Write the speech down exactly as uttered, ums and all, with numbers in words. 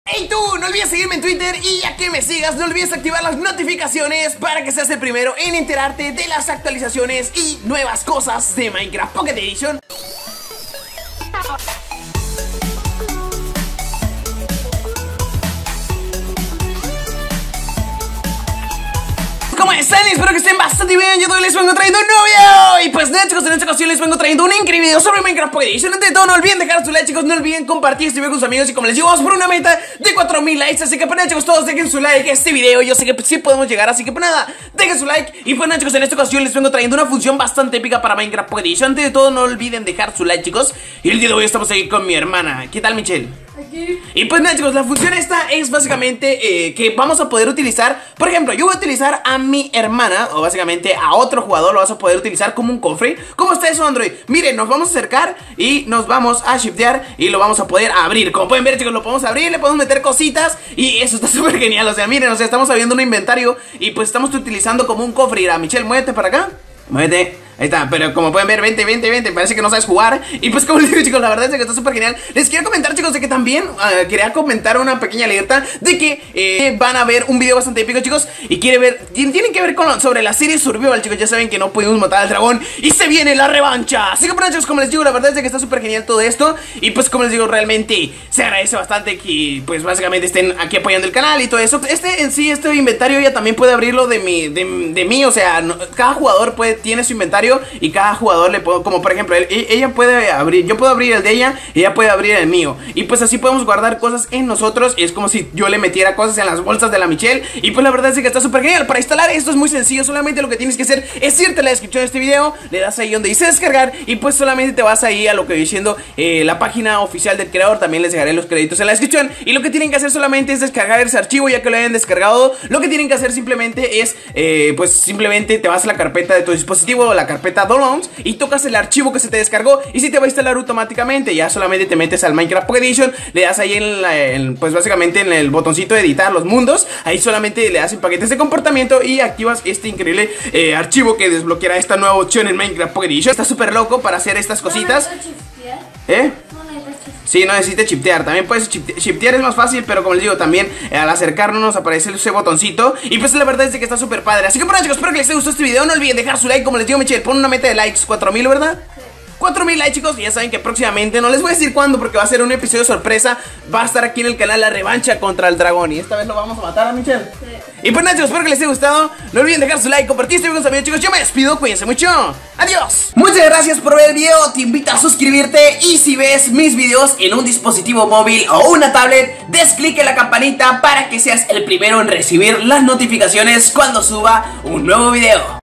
Hey tú, no olvides seguirme en Twitter y ya que me sigas no olvides activar las notificaciones para que seas el primero en enterarte de las actualizaciones y nuevas cosas de Minecraft Pocket Edition. ¿Cómo están? Espero que estén bastante bien. Yo les vengo trayendo un nuevo video. Y pues nada, chicos, en esta ocasión les vengo trayendo un increíble video sobre Minecraft Pocket Edition. Ante todo, no olviden dejar su like, chicos. No olviden compartir este video con sus amigos. Y como les digo, vamos por una meta de cuatro mil likes. Así que pues nada, chicos, todos dejen su like a este video. Yo sé que pues, sí podemos llegar, así que pues nada, dejen su like. Y pues nada, chicos, en esta ocasión les vengo trayendo una función bastante épica para Minecraft Pocket Edition. Ante de todo, no olviden dejar su like, chicos. Y el día de hoy estamos aquí con mi hermana. ¿Qué tal, Michelle? Aquí. Y pues nada, chicos, la función esta es básicamente eh, que vamos a poder utilizar. Por ejemplo, yo voy a utilizar a mi hermana, o básicamente a otro jugador, lo vas a poder utilizar como un cofre. ¿Cómo está eso, Android? Miren, nos vamos a acercar y nos vamos a shiftear y lo vamos a poder abrir. Como pueden ver, chicos, lo podemos abrir, le podemos meter cositas y eso está súper genial. O sea, miren, o sea, estamos abriendo un inventario y pues estamos utilizando como un cofre. Mira, Michelle, muévete para acá. Muévete. Ahí está, pero como pueden ver, vente, vente, vente. Parece que no sabes jugar. Y pues como les digo, chicos, la verdad es que está súper genial. Les quiero comentar, chicos, de que también uh, quería comentar una pequeña alerta de que eh, van a ver un video bastante épico, chicos. Y quiere ver, tienen que ver con sobre la serie Survival, chicos. Ya saben que no pudimos matar al dragón y se viene la revancha. Así que bueno, chicos, como les digo, la verdad es que está súper genial todo esto. Y pues como les digo, realmente se agradece bastante que pues básicamente estén aquí apoyando el canal y todo eso. Este en sí, este inventario ya también puede abrirlo de mi, de, de mí. O sea, no, cada jugador puede, tiene su inventario y cada jugador le puedo, como por ejemplo, él, ella puede abrir, yo puedo abrir el de ella, ella puede abrir el mío. Y pues así podemos guardar cosas en nosotros. Y es como si yo le metiera cosas en las bolsas de la Michelle. Y pues la verdad es que está súper genial. Para instalar esto es muy sencillo, solamente lo que tienes que hacer es irte a la descripción de este video, le das ahí donde dice descargar y pues solamente te vas ahí a lo que voy diciendo, eh, la página oficial del creador. También les dejaré los créditos en la descripción. Y lo que tienen que hacer solamente es descargar ese archivo. Ya que lo hayan descargado, lo que tienen que hacer simplemente es, eh, pues simplemente te vas a la carpeta de tu dispositivo o la carpeta Downloads y tocas el archivo que se te descargó y si te va a instalar automáticamente. Ya solamente te metes al Minecraft Pocket Edition, le das ahí en, la, en pues básicamente en el botoncito de editar los mundos. Ahí solamente le das en paquetes de comportamiento y activas este increíble eh, archivo que desbloqueará esta nueva opción en Minecraft Pocket Edition. Está súper loco para hacer estas cositas. ¿Eh? Sí, no necesitas chiptear, también puedes chiptear, chiptear es más fácil, pero como les digo, también eh, al acercarnos nos aparece ese botoncito. Y pues la verdad es que está súper padre. Así que bueno, chicos, espero que les haya gustado este video. No olviden dejar su like, como les digo, Michelle, pon una meta de likes, cuatro mil, ¿verdad? Sí. cuatro mil likes, chicos, y ya saben que próximamente, no les voy a decir cuándo porque va a ser un episodio sorpresa. Va a estar aquí en el canal la revancha contra el dragón y esta vez lo vamos a matar a Michelle. Sí. Y pues nada, chicos, espero que les haya gustado. No olviden dejar su like, compartir este video con sus amigos, chicos. Yo me despido, cuídense mucho. Adiós. Muchas gracias por ver el video. Te invito a suscribirte y si ves mis videos en un dispositivo móvil o una tablet, des clic en la campanita para que seas el primero en recibir las notificaciones cuando suba un nuevo video.